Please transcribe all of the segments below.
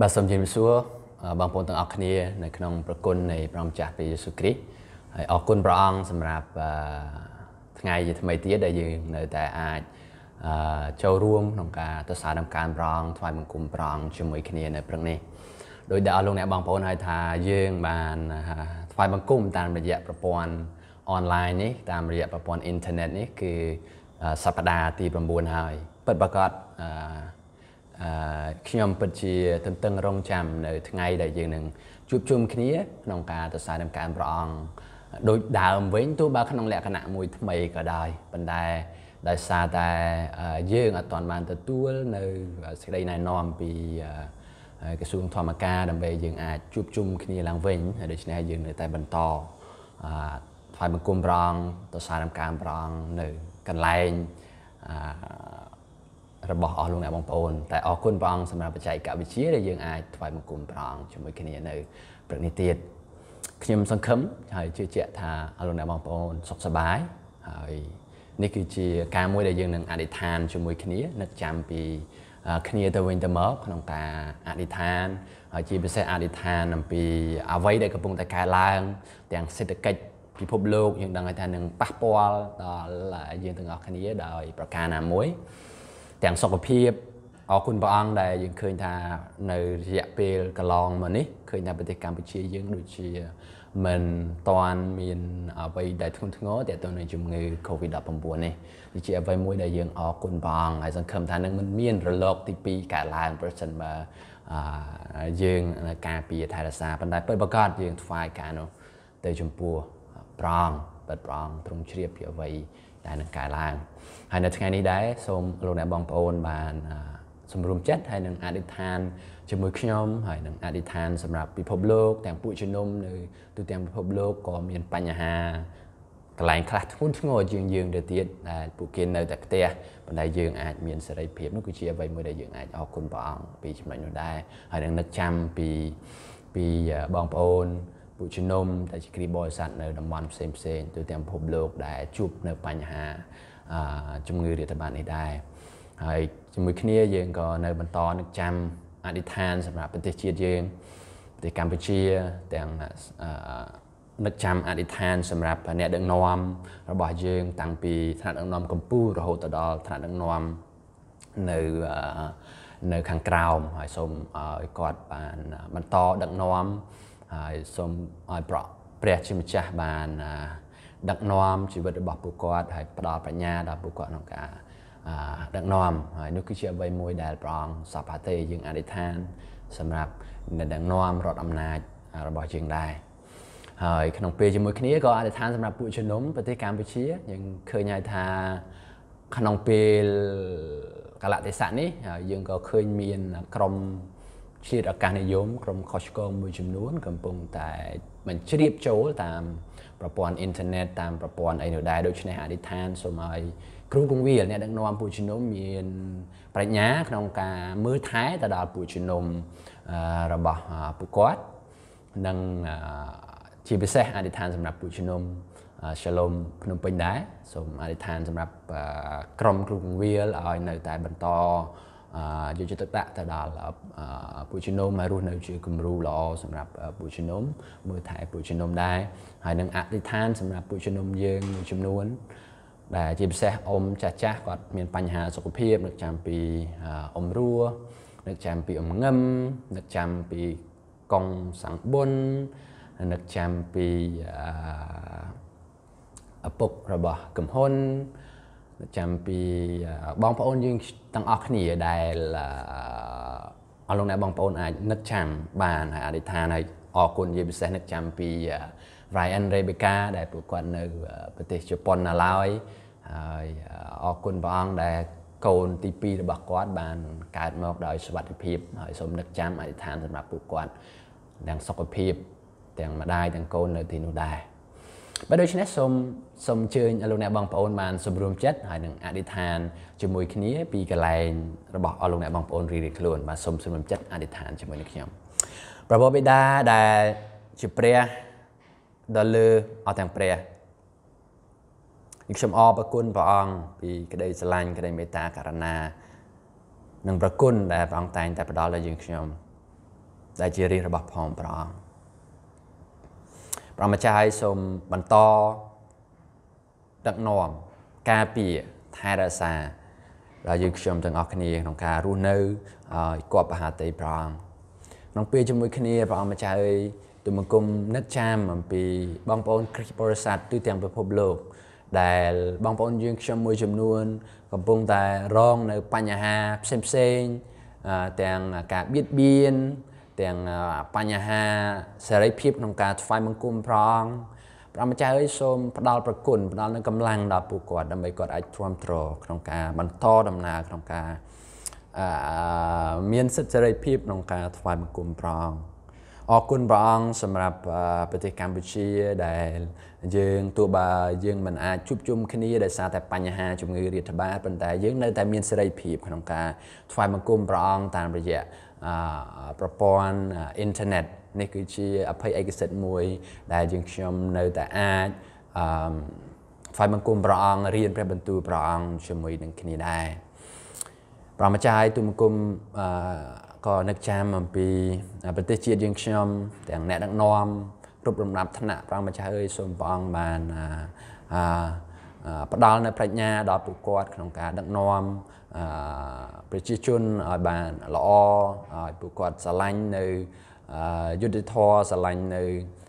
បាទសូមជម្រាបសួរបងប្អូនទាំងអស់គ្នានៅក្នុងប្រគុណនៃព្រះម្ចាស់ព្រះយេស៊ូវគ្រីស្ទហើយអរគុណព្រះអង្គសម្រាប់ថ្ងៃជាថ្មីទៀតដែលយើងនៅតែអាចចូលរួមក្នុងការទៅសារដំណើរព្រះអង្គថ្វាយបង្គំព្រះអង្គជាមួយគ្នានៅព្រឹកនេះដោយដែលអស់លោកអ្នកបងប្អូនហើយថាយើងបានថ្វាយបង្គំតាមរយៈប្រព័ន្ធអនឡាញនេះតាមរយៈប្រព័ន្ធអ៊ីនធឺណិតនេះគឺសប្តាហ៍ទី9ហើយពិតប្រាកដខ្ញុំពិតជាទន្ទឹងរង់ចាំនៅថ្ងៃដែលយើងនឹងជួបជុំគ្នាក្នុងការទៅសារដំណើរព្រះអង្គដោយដើមវិញទោះបើក្នុងលក្ខណៈមួយថ្មីក៏ដោយប៉ុន្តែដោយសារតែយើងអត់ទាន់បានទទួលនៅសេចក្តីណែនាំពីក្រសួងធម្មការដើម្បីយើងអាចជួបជុំគ្នាឡើងវិញហើយដូច្នេះយើងនៅតែបន្តថ្វាយបង្គំព្រះអង្គទៅសារដំណើរព្រះអង្គនៅកន្លែងរបស់អស់លោកអ្នកបងប្អូនតែអរគុណព្រះអង្គសម្រាប់បច្ចេកវិទ្យាដែលយើងអាចថ្វាយបង្គំព្រះអង្គជាមួយគ្នានៅព្រឹកនេះទៀតខ្ញុំសង្ឃឹមហើយជឿជាក់ថាអស់លោកអ្នកបងប្អូនសុខសប្បាយហើយនេះគឺជាការមួយដែលយើងនឹងអធិដ្ឋានជាមួយគ្នានឹកចាំពីគ្នាទៅវិញទៅមកក្នុងការអធិដ្ឋានហើយជាពិសេសអធិដ្ឋានអំពីអ្វីដែលកំពុងតែកើតឡើងទាំងសេដ្ឋកិច្ចពិភពលោកយើងដឹងថានឹងប៉ះពាល់ដល់យើងទាំងអស់គ្នាដោយប្រការណាមួយទាំងសុខភាពអរគុណព្រះអង្គដែលយើងឃើញថានៅរយៈពេលកន្លងមកនេះឃើញថាប្រទេសកម្ពុជាយើងដូចជាមិនតាន់មានអ្វីដែលធ្ងន់ធ្ងរទាក់ទងនឹងជំងឺ Covid-19 នេះជាអ្វីមួយដែលយើងអរគុណព្រះអង្គហើយសង្ឃឹមថានឹងមិនមានរលកទី2កើតឡើងប្រសិនបើយើងការពារថែរក្សាប៉ុន្តែពិតប្រាកដយើងថ្វាយការនោះទៅចំពោះព្រះអង្គពិតព្រះអង្គទ្រង់ជ្រាបពីអ្វីដែលនឹងកើតឡើងហើយនៅថ្ងៃនេះដែរសូមលោកអ្នកបងប្អូនបានសម្រុំចិត្តហើយនឹងអធិដ្ឋានជាមួយខ្ញុំហើយនឹងអធិដ្ឋានសម្រាប់ពិភពលោកទាំងពួកជំនុំនៅទូទាំងពិភពលោកក៏មានបញ្ហាកន្លែងខ្លះធ្ងន់ធ្ងរជាងយើងទៅទៀតដែលពួកគេនៅតែផ្ទះប៉ុន្តែយើងអាចមានសេរីភាពនោះគឺជាអ្វីមួយដែលយើងអាចអរគុណព្រះអង្គពីចំណុចនោះដែរហើយនឹងនឹកចាំពីបងប្អូនពួកជំនុំដែលជាគ្រីបរិស័ទនៅតំបន់ផ្សេងទូទាំងពិភពលោកដែលជួបនៅបញ្ហាជំងឺរាតត្បាតនេះដែរហើយជាមួយគ្នាយើងក៏នៅបន្តនឹកចាំអធិដ្ឋានសម្រាប់ប្រទេសជាតិយើងប្រទេសកម្ពុជាទាំងនឹកចាំអធិដ្ឋានសម្រាប់អ្នកដឹកនាំរបស់យើងតាំងពីថ្នាក់ដឹកនាំកម្ពុជារហូតដល់ថ្នាក់ដឹកនាំនៅខាងក្រោមហើយសូមឲ្យគាត់បានបន្តដឹកនាំហើយសូមឲ្យព្រះជាម្ចាស់បានដឹកនាំជីវិតរបស់ពួកគាត់ហើយផ្ដល់បញ្ញាដល់ពួកគាត់ក្នុងការដឹកនាំហើយនោះគឺជាអ្វីមួយដែលព្រះអង្គសពហេតុយើងអធិដ្ឋានសម្រាប់អ្នកដឹកនាំរដ្ឋអំណាចរបស់យើងដែរហើយក្នុងពេលជាមួយគ្នាក៏អធិដ្ឋានសម្រាប់ពួកជំនុំប្រទេសកម្ពុជាយើងឃើញហើយថាក្នុងពេលកលៈទេសៈនេះយើងក៏ឃើញមានក្រុមជាតិអាកាសនិយមក្រុមខុសឆ្គងមួយចំនួនកំពុងតែបញ្ជ្រាបចូលតាមប្រព័ន្ធអ៊ីនធឺណិតតាមប្រព័ន្ធអីនោះដែរដូច្នេះអធិដ្ឋានសូមឲ្យគ្រូគង្វាលអ្នកដឹកនាំពួកជំនុំមានប្រាជ្ញាក្នុងការមើលថែទៅដល់ពួកជំនុំរបស់ពួកគាត់និងជាពិសេសអធិដ្ឋានសម្រាប់ពួកជំនុំShalom ភ្នំពេញដែរសូមអធិដ្ឋានសម្រាប់ក្រុមគ្រូគង្វាលឲ្យនៅតែបន្តយកចិត្តទុកដាក់ទៅដល់ពួកជំនុំឲ្យរស់នៅជាគំរូល្អសម្រាប់ពួកជំនុំមើលថែពួកជំនុំដែរហើយនឹងអធិដ្ឋានសម្រាប់ពួកជំនុំយើងមួយចំនួនដែលជាពិសេសអ៊ំចាស់គាត់មានបញ្ហាសុខភាពនឹកចាំពីអ៊ំរស់នឹកចាំពីអ៊ំងឹមនឹកចាំពីកុងសង្ឃបុននឹកចាំពីឪពុករបស់កំហ៊ុននឹកចាំពីបងប្អូនយើងទាំងអស់គ្នាដែលអស់លោកអ្នកបងប្អូនអាចនឹកចាំបានហើយអធិដ្ឋានហើយអរគុណជាពិសេសនឹកចាំពី Ryan Rebecca ដែលពួកគាត់នៅប្រទេសជប៉ុននៅឡើយហើយអរគុណព្រះអង្គដែលកូនទី2របស់គាត់បានកើតមកដោយសុវត្ថិភាពហើយសូមនឹកចាំអធិដ្ឋានសម្រាប់ពួកគាត់ទាំងសុខភាពទាំងម្ដាយទាំងកូននៅទីនោះដែរបើដូច្នេះសូមអញ្ជើញលោកអ្នកបងប្អូនបានសម្រួមចិត្តហើយនឹងអធិដ្ឋានជាមួយគ្នាពីកន្លែងរបស់លោកអ្នកបងប្អូនរៀងៗខ្លួនបាទសូមសម្រួមចិត្តអធិដ្ឋានជាមួយនឹងខ្ញុំព្រះបិតាដែលជាព្រះដ៏លើអស់ទាំងព្រះខ្ញុំអរព្រគុណព្រះអង្គពីក្តីស្រឡាញ់ក្តីមេត្តាករុណានិងប្រគុណដែលព្រះអង្គតែងតែផ្ដល់ដល់យើងខ្ញុំដែលជារាជរបស់ផងព្រះអង្គព្រះម្ចាស់ឲ្យសូមបន្តដឹកនាំការពារថែរក្សាដល់យើងខ្ញុំទាំងអស់គ្នាក្នុងការរស់នៅគប់បហាតីព្រះអង្គក្នុងពេលជាមួយគ្នាព្រះអង្គម្ចាស់អើយទូលបង្គំនឹកចាំអំពីបងប្អូនគ្រិស្តបរិស័ទទូទាំងពិភពលោកដែលបងប្អូនយើងខ្ញុំមួយចំនួនកំពុងតែរងនៅបញ្ហាផ្សេងទាំងការបៀតបៀនទាំងបញ្ហាសេរីភាពក្នុងការថ្វាយបង្គំព្រះអង្គព្រះម្ចាស់អើយសូមផ្ដល់ប្រគុណផ្ដល់នូវកម្លាំងដល់ពួកគាត់ដើម្បីគាត់អាចទ្រាំទ្រក្នុងការបន្តដំណើរក្នុងការមានសិទ្ធិសេរីភាពក្នុងការថ្វាយបង្គំព្រះអង្គអរគុណព្រះអង្គសម្រាប់ប្រទេសកម្ពុជាដែលយើងទោះបើយើងមិនអាចជួបជុំគ្នាដោយសារតែបញ្ហាជំងឺរាតត្បាតប៉ុន្តែយើងនៅតែមានសេរីភាពក្នុងការថ្វាយបង្គំព្រះអង្គតាមរយៈប្រព័ន្ធអ៊ីនធឺណិតនេះគឺជាអភ័យឯកសិទ្ធិមួយដែលយើងខ្ញុំនៅតែអាចថ្វាយបង្គំព្រះអង្គរៀនព្រះបន្ទូលព្រះអង្គជាមួយនឹងគ្នាដែរព្រះម្ចាស់ទូលបង្គំក៏នឹកចាំអំពីប្រទេសជាតិយើងខ្ញុំទាំងអ្នកដឹកនាំគ្រប់លំដាប់ថ្នាក់ព្រះម្ចាស់អើយសូមព្រះអង្គបានផ្ដល់នូវប្រាជ្ញាដល់ពួកគាត់ក្នុងការដឹកនាំប្រជាជនឲ្យបានល្អឲ្យពួកគាត់ស្រឡាញ់នៅយុត្តិធម៌ស្រឡាញ់នៅ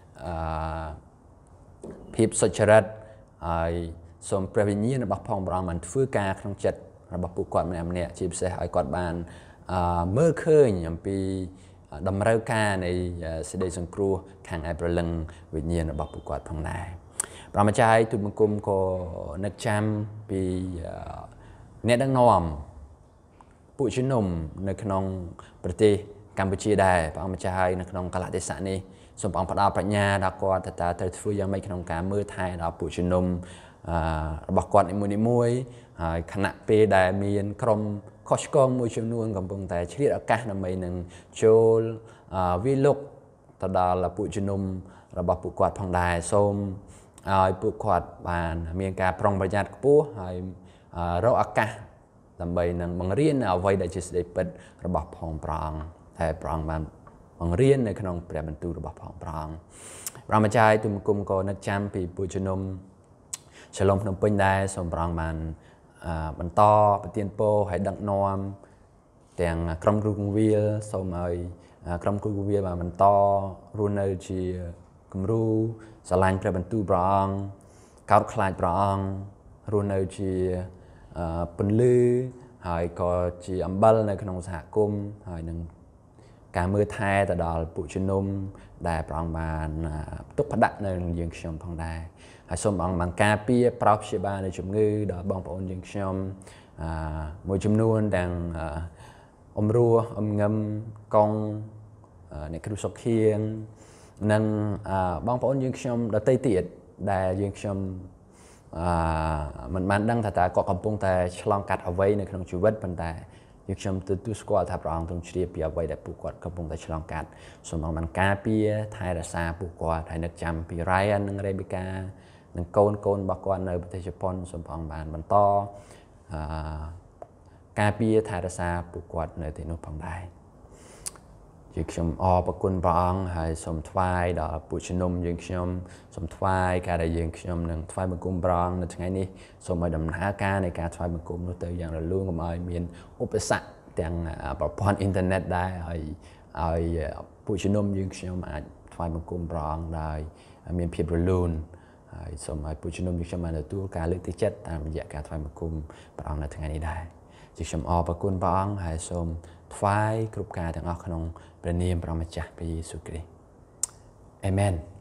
ភាពសុចរិតហើយសូមព្រះវិញ្ញាណរបស់ផងព្រះអង្គបានធ្វើការក្នុងចិត្តរបស់ពួកគាត់ម្នាក់ៗជាពិសេសឲ្យគាត់បានមើលឃើញអំពីតម្រូវការនៃសេចក្តីសង្គ្រោះខាងឯព្រលឹងវិញ្ញាណរបស់ពួកគាត់ផងដែរព្រះម្ចាស់ទូលបង្គំក៏នឹកចាំពីអ្នកដឹកនាំពួកជំនុំនៅក្នុងប្រទេសកម្ពុជាដែរព្រះម្ចាស់នៅក្នុងកលៈទេសៈនេះសូមព្រះអង្គផ្ដល់ប្រាជ្ញាដល់គាត់តើត្រូវធ្វើយ៉ាងម៉េចក្នុងការមើលថែដល់ពួកជំនុំរបស់គាត់នីមួយៗហើយខណៈពេលដែលមានក្រុមខុសឆ្គងមួយចំនួនកំពុងតែឆ្លៀតឱកាសដើម្បីនឹងចូលវាលុកទៅដល់ពួកជំនុំរបស់ពួកគាត់ផងដែរសូមឲ្យពួកគាត់បានមានការប្រុងប្រយ័ត្នខ្ពស់ហើយរកឱកាសដើម្បីនឹងបង្រៀនអ្វីដែលជាសេចក្តីពិតរបស់ផងព្រះអង្គតែព្រះអង្គបានបង្រៀននៅក្នុងព្រះបន្ទូលរបស់ផងព្រះអង្គព្រះម្ចាស់ទូលបង្គំក៏នឹកចាំពីពួកជំនុំឆលងភ្នំពេញដែរសូមព្រះអង្គបានបន្តប្រទានពរឲ្យដឹកនាំទាំងក្រុមគ្រូគង្វាលសូមឲ្យក្រុមគ្រូគង្វាលបានបន្តរស់នៅជាគំរូស្រឡាញ់ព្រះបន្ទូលព្រះអង្គកោតខ្លាចព្រះអង្គរស់នៅជាពន្លឺហើយក៏ជាអំបិលនៅក្នុងសហគមន៍ហើយនឹងការមើលថែទៅដល់ពួកជំនុំដែលព្រះអង្គបានទុកផ្ដាក់នៅយើងខ្ញុំផងដែរហើយសូមព្រះអង្គបានការពារប្រោសព្យាបាលនៃជំងឺដល់បងប្អូនយើងខ្ញុំមួយចំនួនទាំងអ៊ំរស់អ៊ំងឹមកងអ្នកគ្រូសុខៀងនិងបងប្អូនយើងខ្ញុំដទៃទៀតដែលយើងខ្ញុំមិនបានដឹងថាតើគាត់កំពុងតែឆ្លងកាត់អ្វីនៅក្នុងជីវិតប៉ុន្តែយើងខ្ញុំទទួលស្គាល់ថាព្រះអង្គទ្រង់ជ្រាបពីអ្វីដែលពួកគាត់កំពុងតែឆ្លងកាត់សូមព្រះអង្គបានការពារថែរក្សាពួកគាត់ហើយនឹកចាំពី Ryan និង Rebecca និងកូនរបស់គាត់នៅប្រទេសជប៉ុនសូមព្រះអង្គបានបន្តការពារថែរក្សាពួកគាត់នៅទីនោះផងដែរយើងខ្ញុំអរព្រគុណព្រះអង្គហើយសូមថ្វាយដល់ពួកជំនុំយើងខ្ញុំសូមថ្វាយការដែលយើងខ្ញុំនឹងថ្វាយបង្គំព្រះអង្គនៅថ្ងៃនេះសូមឲ្យដំណើរការនៃការថ្វាយបង្គំនោះទៅយ៉ាងរលូនកុំឲ្យមានឧបសគ្គទាំងប្រព័ន្ធអ៊ីនធឺណិតដែរឲ្យពួកជំនុំយើងខ្ញុំអាចថ្វាយបង្គំព្រះអង្គដោយមានភាពរលូនហើយសូមឲ្យពួកជំនុំយើងខ្ញុំបានទទួលការលើកទឹកចិត្តតាមរយៈការថ្វាយបង្គំព្រះអង្គនៅថ្ងៃនេះដែរជាខ្ញុំអរព្រគុណព្រះអង្គហើយសូមថ្វាយគ្រប់ការទាំងអស់ក្នុងព្រះនាមព្រះម្ចាស់ព្រះយេស៊ូវគ្រីស្ទអាមែន